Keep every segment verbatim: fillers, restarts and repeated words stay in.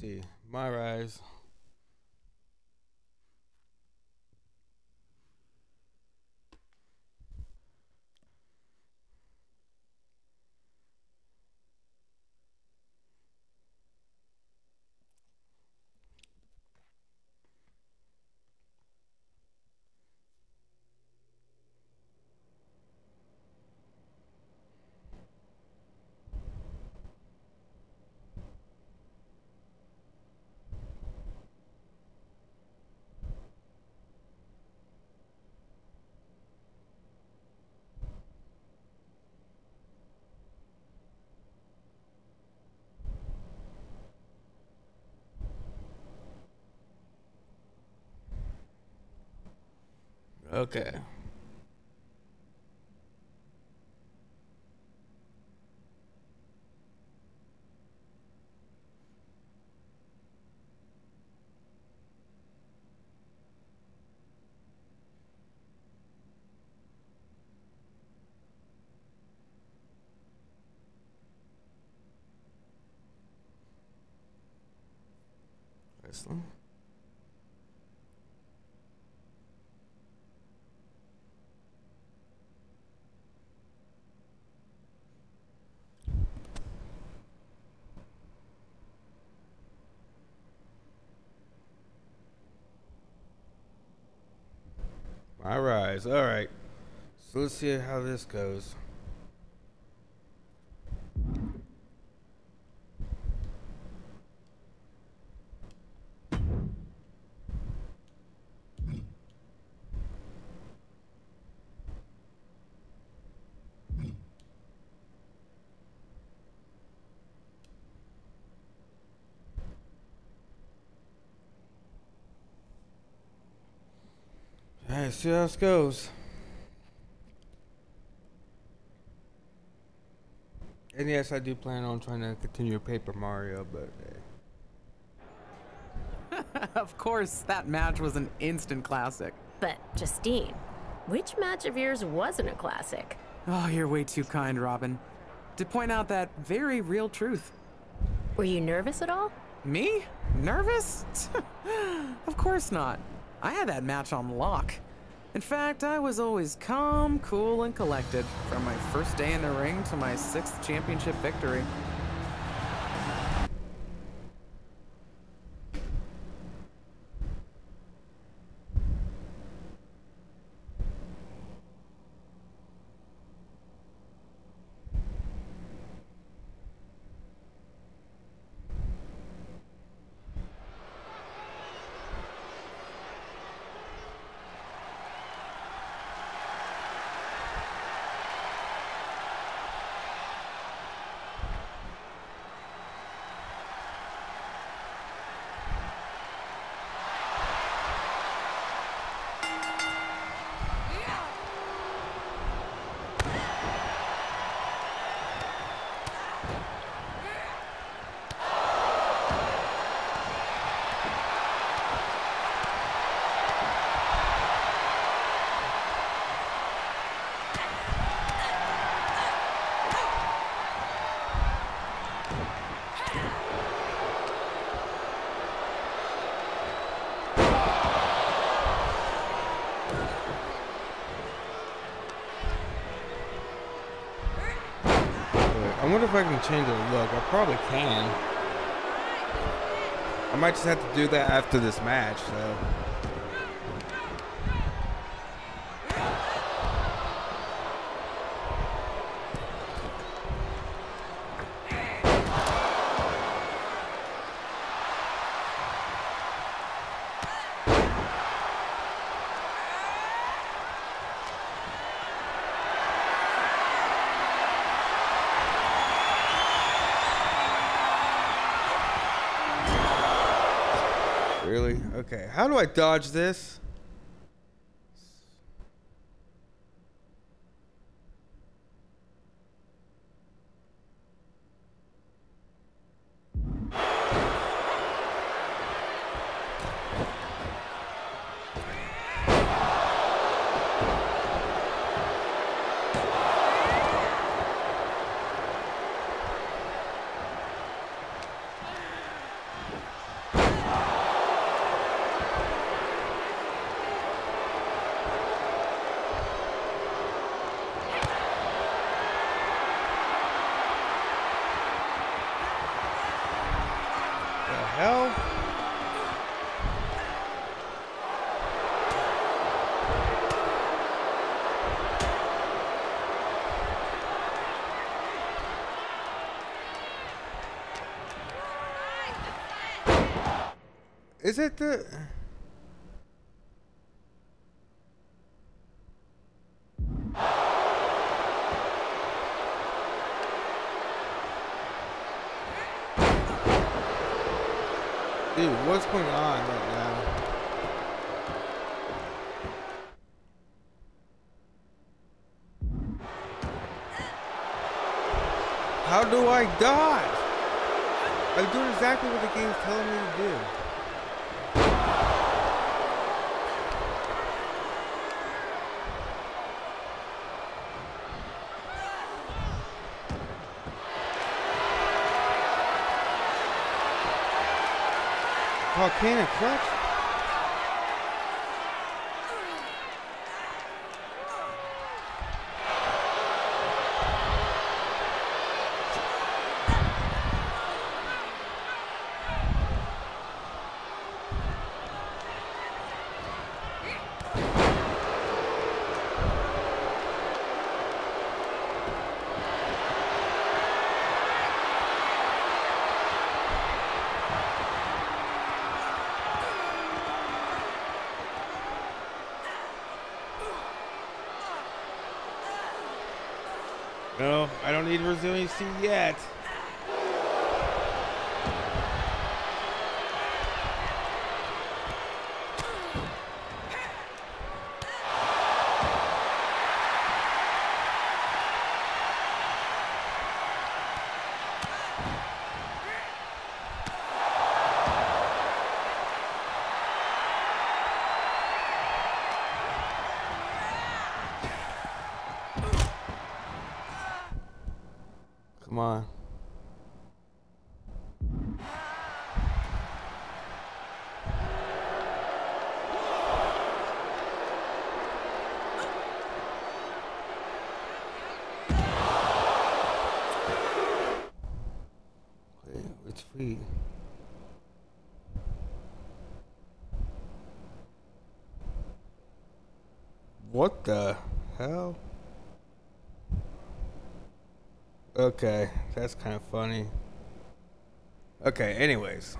see. Myrise. Okay. Wrestling. Myrise. All right. So let's see how this goes. All right, see how this goes. And yes, I do plan on trying to continue Paper Mario, but uh... Of course, that match was an instant classic. But, Justine, which match of yours wasn't a classic? Oh, you're way too kind, Robin. To point out that very real truth. Were you nervous at all? Me? Nervous? Of course not. I had that match on lock. In fact, I was always calm, cool, and collected from my first day in the ring to my sixth championship victory. I wonder if I can change the look. I probably can. I might just have to do that after this match, so. Really? Okay. How do I dodge this? Is it the... Dude, what's going on right now? How do I dodge? I'm doing exactly what the game's telling me to do. Volcano clutch? No, I don't need resiliency yet. Come on. Wait, it's free. What the hell? Okay, that's kind of funny. Okay, anyways.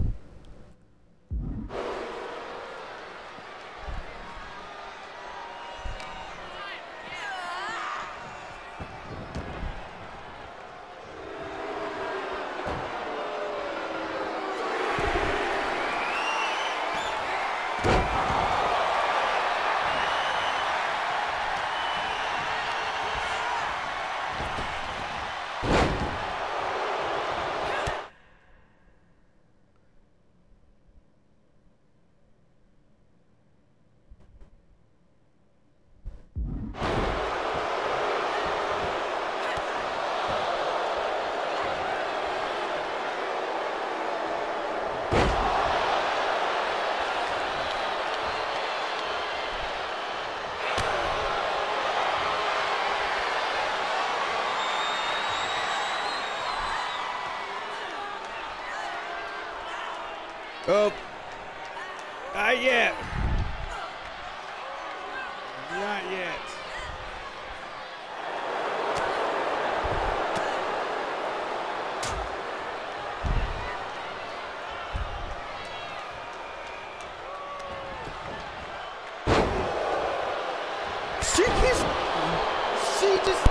Oh, not yet. Not yet. She keeps, she just.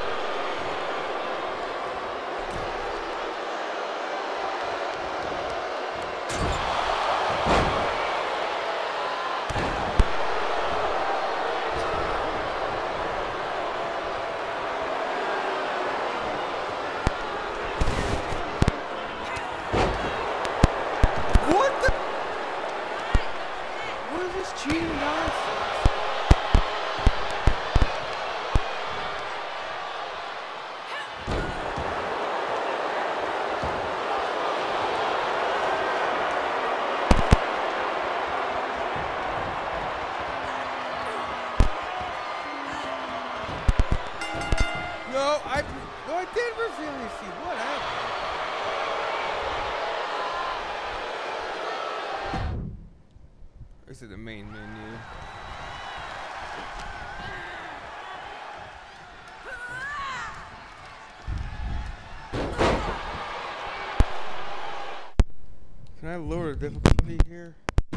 What the? What is this cheating nonsense? No, I, no, I did resiliency. Whatever. This is the main menu. Can Can I lower the difficulty here?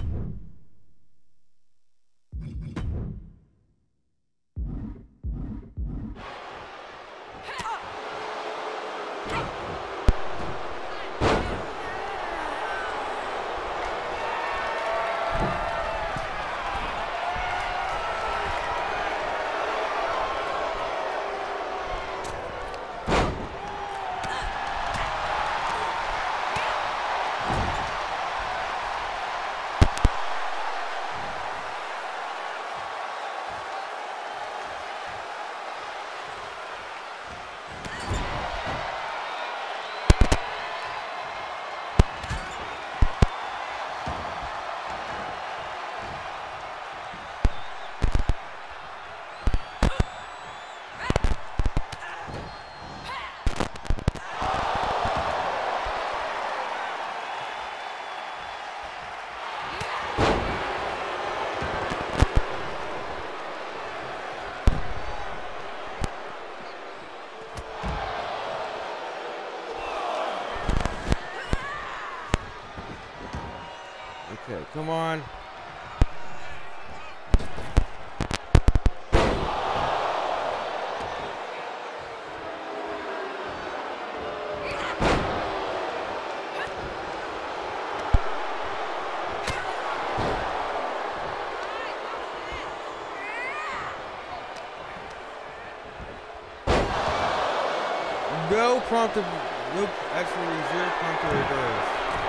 Okay, come on. No prompt, no, actually zero prompt to reverse.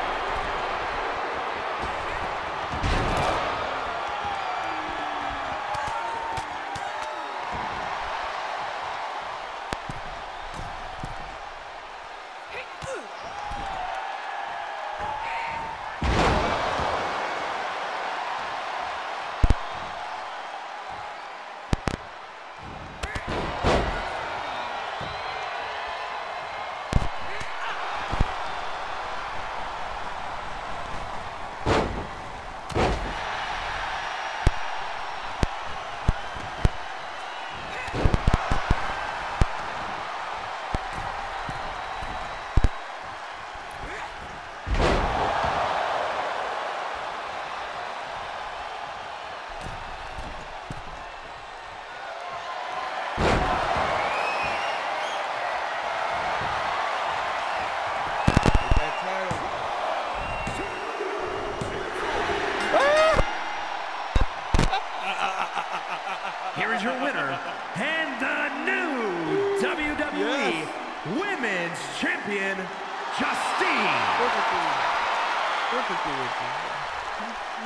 Here is your winner, and the new W W E Yes. Women's Champion, Justine. Perfectly. Perfectly with you.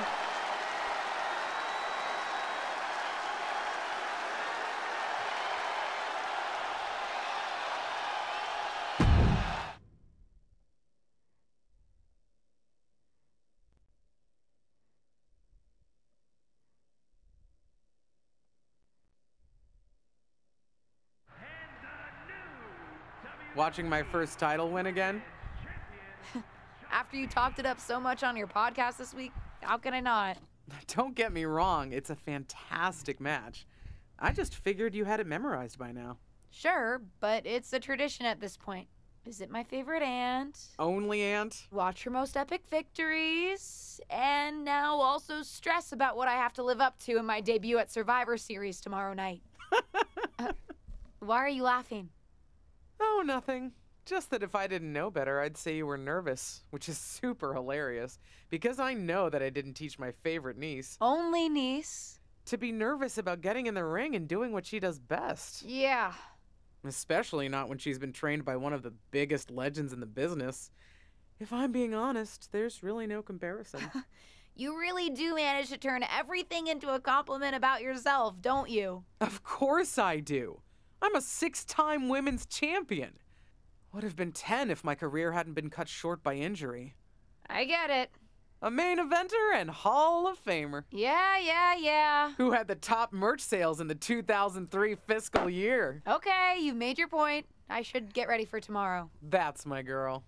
Watching my first title win again? After you talked it up so much on your podcast this week, how can I not? Don't get me wrong, it's a fantastic match. I just figured you had it memorized by now. Sure, but it's a tradition at this point. Visit my favorite aunt, Only aunt? watch her most epic victories, and now also stress about what I have to live up to in my debut at Survivor Series tomorrow night. uh, why are you laughing? Oh, nothing. Just that if I didn't know better, I'd say you were nervous, which is super hilarious, because I know that I didn't teach my favorite niece Only niece. to be nervous about getting in the ring and doing what she does best. Yeah. Especially not when she's been trained by one of the biggest legends in the business. If I'm being honest, there's really no comparison. You really do manage to turn everything into a compliment about yourself, don't you? Of course I do. I'm a six-time women's champion. Would have been ten if my career hadn't been cut short by injury. I get it. A main eventer and Hall of Famer. Yeah, yeah, yeah. Who had the top merch sales in the two thousand three fiscal year. Okay, you've made your point. I should get ready for tomorrow. That's my girl.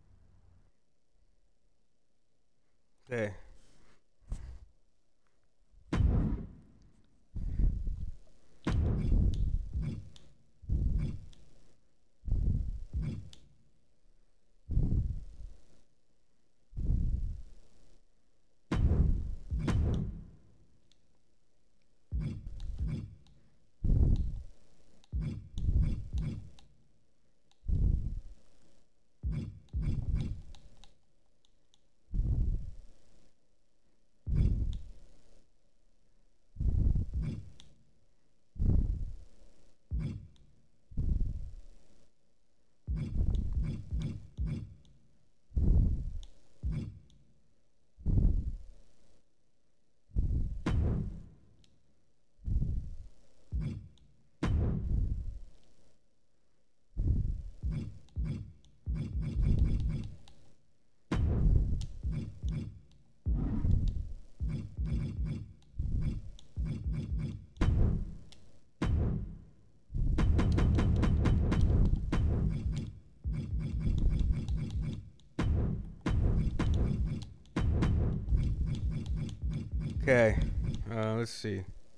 Okay. Okay, uh, let's see.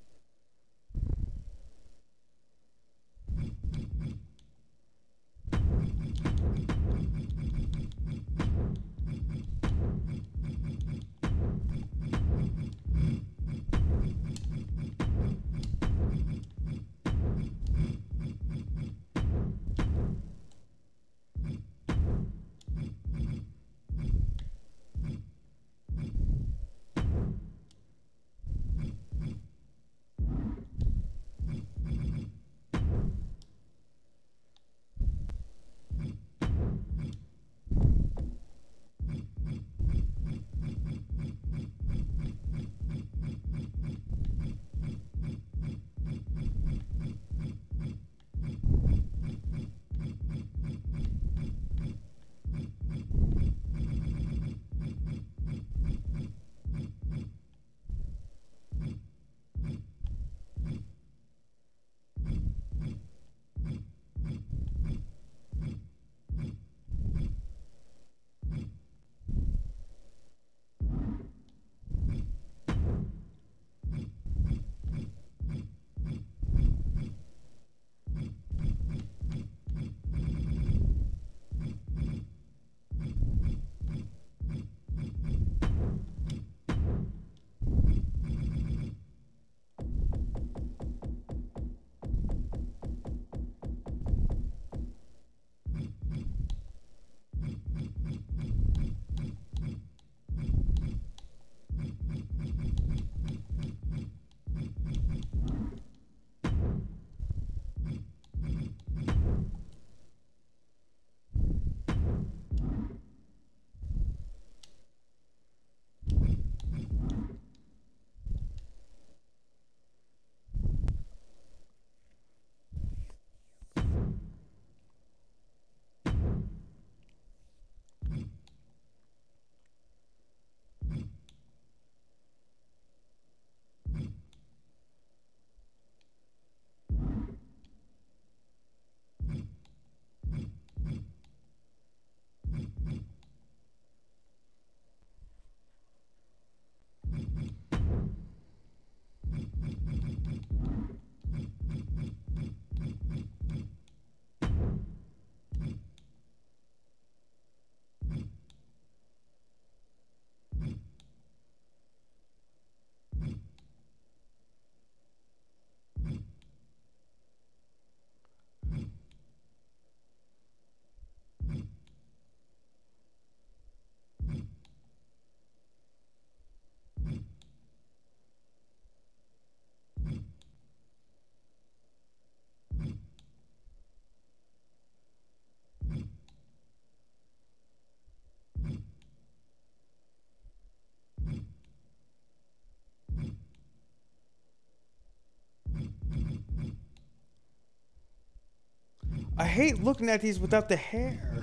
I hate looking at these without the hair.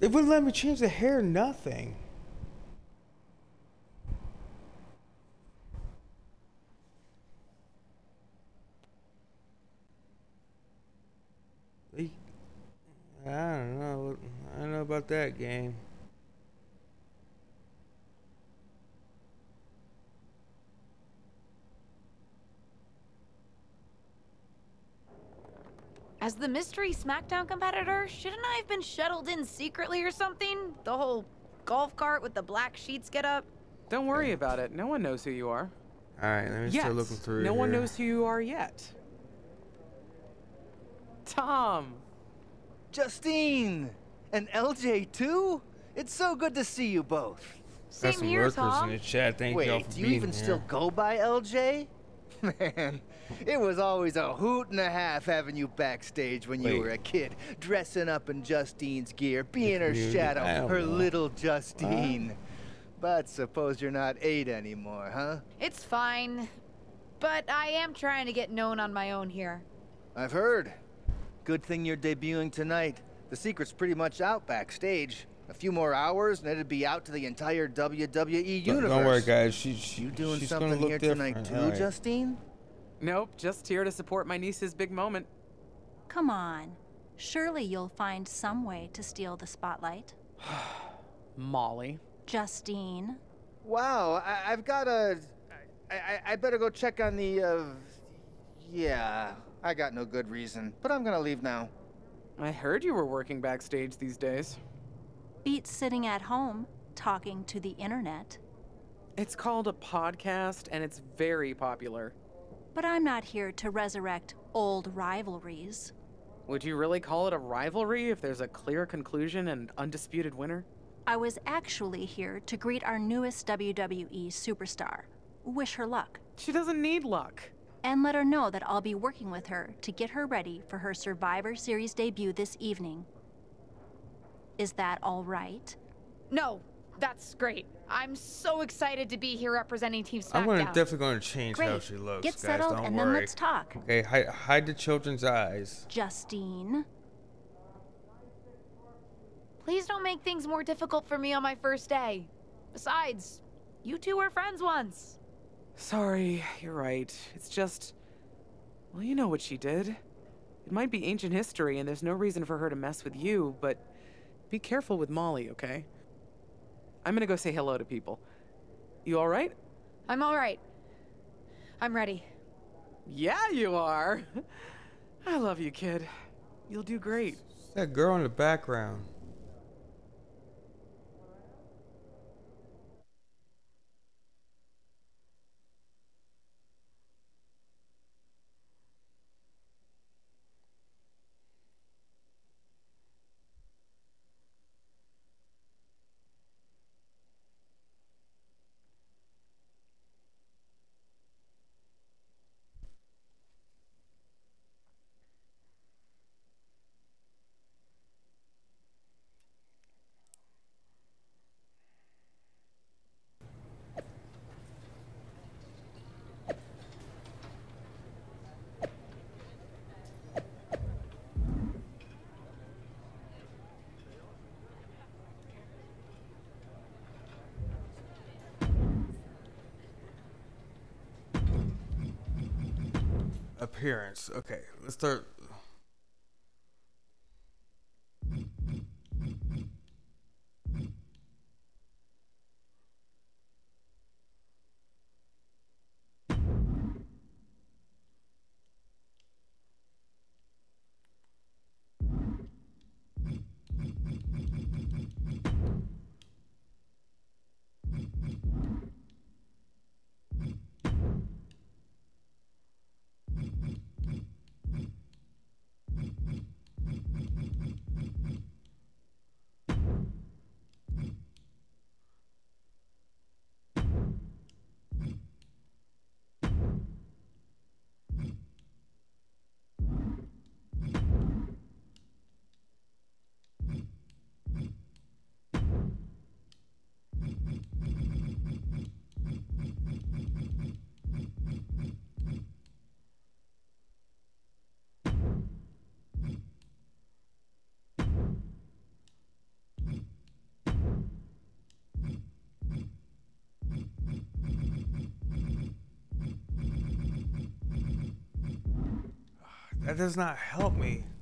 They wouldn't let me change the hair, nothing. They, I don't know. I don't know about that game. As the mystery SmackDown competitor, shouldn't I have been shuttled in secretly or something? The whole golf cart with the black sheets get up? Don't worry about it. No one knows who you are. Alright, let me Yet. start looking through No here. one knows who you are yet. Tom! Justine! And L J too? It's so good to see you both. Same Got some here, lurkers Tom. in the chat. Thank y'all Wait, for do you being even here. still go by L J? Man, it was always a hoot and a half having you backstage when you Wait. were a kid, dressing up in Justine's gear, being her Community? shadow, I don't her know. little Justine. But suppose you're not eight anymore, huh? It's fine. But I am trying to get known on my own here. I've heard. Good thing you're debuting tonight. The secret's pretty much out backstage. A few more hours and it'd be out to the entire W W E Don't- universe. Don't worry, guys. She, she, You doing she's something gonna look here different. tonight too, All right. Justine? Nope, just here to support my niece's big moment. Come on. Surely you'll find some way to steal the spotlight. Molly. Justine. Wow, I, I've got a. I, I, I better go check on the. Uh, yeah, I got no good reason, but I'm gonna leave now. I heard you were working backstage these days. Beats sitting at home, talking to the internet. It's called a podcast, and it's very popular. But I'm not here to resurrect old rivalries. Would you really call it a rivalry if there's a clear conclusion and undisputed winner? I was actually here to greet our newest W W E superstar, wish her luck, She doesn't need luck. and let her know that I'll be working with her to get her ready for her Survivor Series debut this evening. Is that all right? No, that's great. I'm so excited to be here representing Team SmackDown. I'm gonna definitely gonna change how Great. she looks, Get guys. settled Don't and worry. then let's talk. Okay, hide, hide the children's eyes. Justine. Please don't make things more difficult for me on my first day. Besides, you two were friends once. Sorry, you're right. It's just... Well, you know what she did. It might be ancient history, and there's no reason for her to mess with you, but be careful with Molly, okay? I'm gonna go say hello to people. You alright? I'm all right. I'm ready. Yeah, you are. I love you, kid. You'll do great. That girl in the background. Appearance. Okay, let's start. That does not help me.